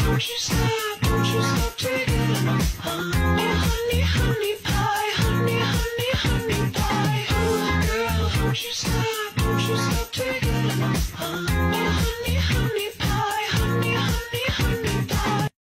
don't you stop taking it. Oh, honey, honey.